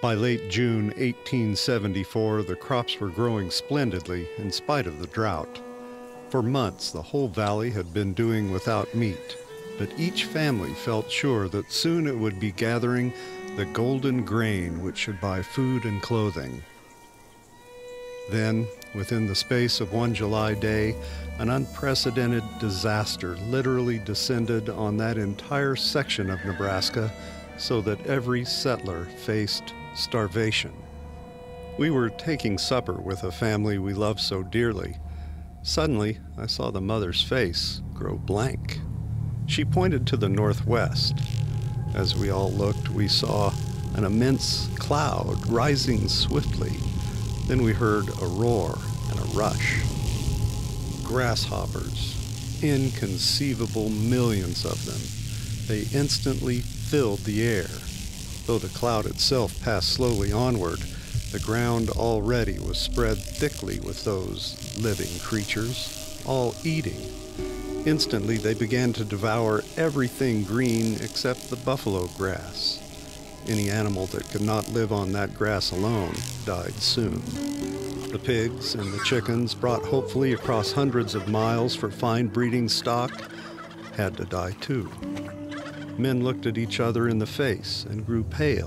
By late June 1874, the crops were growing splendidly in spite of the drought. For months, the whole valley had been doing without meat, but each family felt sure that soon it would be gathering the golden grain which should buy food and clothing. Then, within the space of one July day, an unprecedented disaster literally descended on that entire section of Nebraska, so that every settler faced starvation. We were taking supper with a family we loved so dearly. Suddenly, I saw the mother's face grow blank. She pointed to the northwest. As we all looked, we saw an immense cloud rising swiftly. Then we heard a roar and a rush. Grasshoppers, inconceivable millions of them. They instantly filled the air. Though the cloud itself passed slowly onward, the ground already was spread thickly with those living creatures, all eating. Instantly they began to devour everything green except the buffalo grass. Any animal that could not live on that grass alone died soon. The pigs and the chickens, brought hopefully across hundreds of miles for fine breeding stock, had to die too. Men looked at each other in the face and grew pale.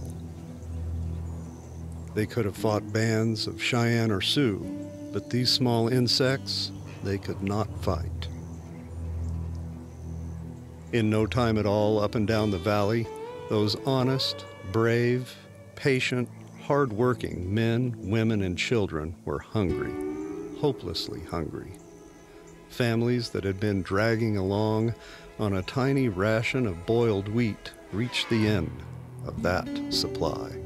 They could have fought bands of Cheyenne or Sioux, but these small insects, they could not fight. In no time at all, up and down the valley, those honest, brave, patient, hard-working men, women, and children were hungry, hopelessly hungry. Families that had been dragging along on a tiny ration of boiled wheat reached the end of that supply.